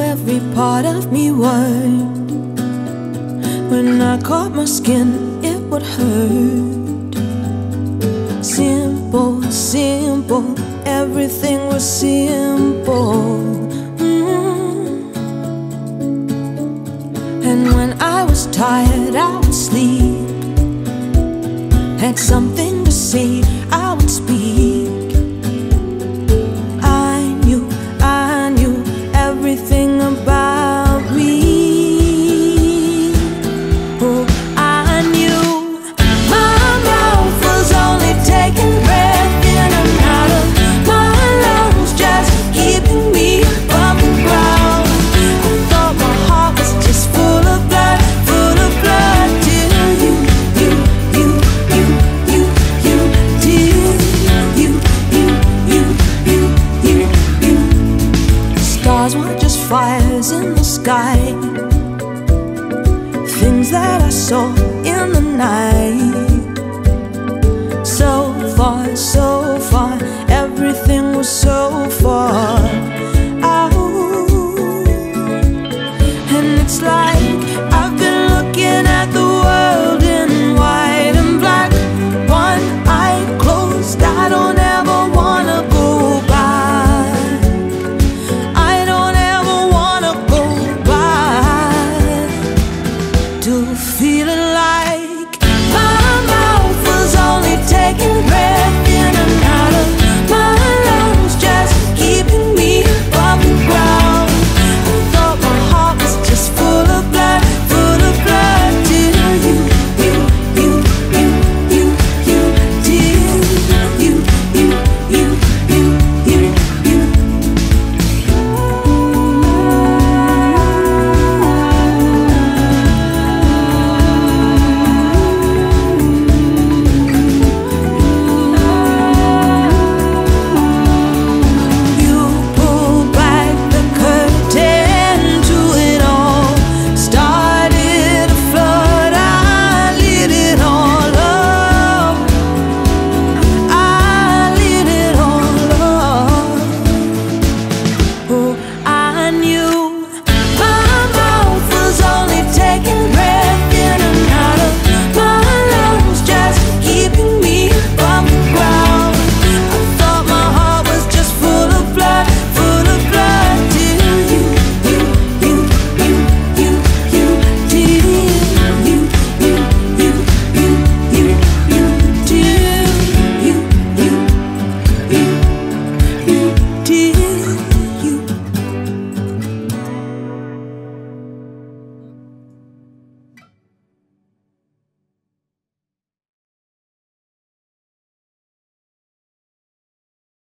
every part of me worked. When I caught my skin, it would hurt. Simple, simple, everything was simple. And when I was tired, I would sleep. Had something to say, I would speak. I knew everything about me. Oh, I knew my mouth was only taking breath in and out of my lungs, just keeping me from the ground. I thought my heart was just full of blood, till stars were just fires in the sky, things that I saw in the night.